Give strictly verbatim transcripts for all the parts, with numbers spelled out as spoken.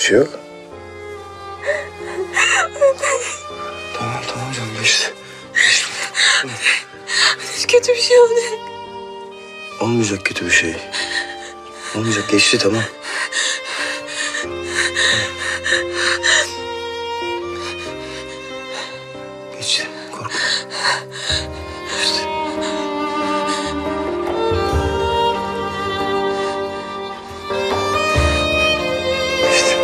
şey yok. Tamam tamam canım geçti. Geçti. Tamam. Hiç kötü bir şey olacak. Olmayacak kötü bir şey. Olmayacak geçti tamam. Geçti korkma. Geçti. Geçti.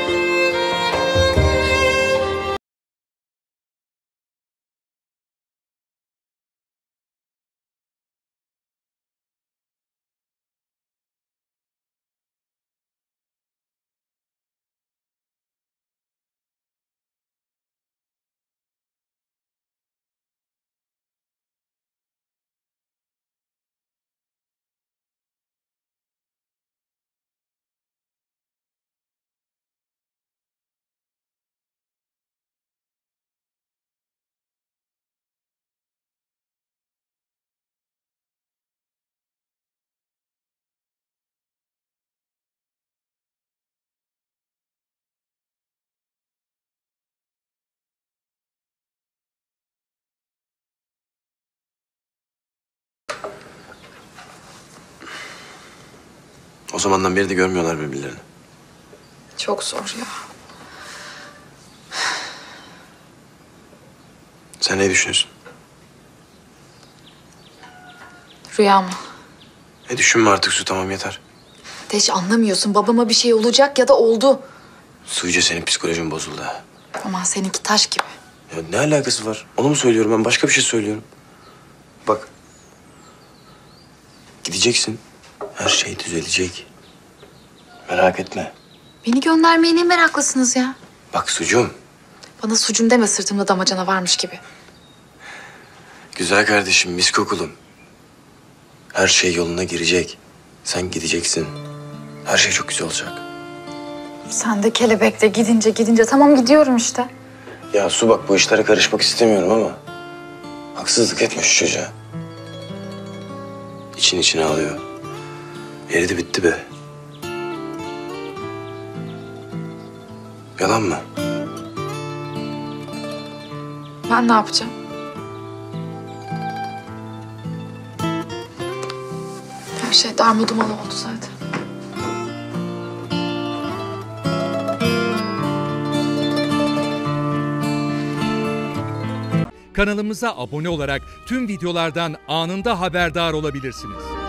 O zamandan beri de görmüyorlar birbirlerini. Çok zor ya. Sen ne düşünüyorsun? Rüya mı? Ne düşünme artık Su tamam yeter. De hiç anlamıyorsun. Babama bir şey olacak ya da oldu. Su iyice senin psikolojin bozuldu ha. Aman seninki taş gibi. Ya ne alakası var? Onu mu söylüyorum ben? Başka bir şey söylüyorum. Bak. Gideceksin. Her şey düzelecek. Merak etme. Beni göndermeye ne meraklısınız ya? Bak Sucuğum. Bana sucum deme, sırtımda damacana varmış gibi. Güzel kardeşim, mis kokulum. Her şey yoluna girecek. Sen gideceksin. Her şey çok güzel olacak. Sen de kelebekte gidince gidince tamam gidiyorum işte. Ya Su bak bu işlere karışmak istemiyorum ama... haksızlık etme şu çocuğa. İçin içine alıyor. Eridi bitti be. Yalan mı? Ben ne yapacağım? Her şey darmaduman oldu zaten. Kanalımıza abone olarak tüm videolardan anında haberdar olabilirsiniz.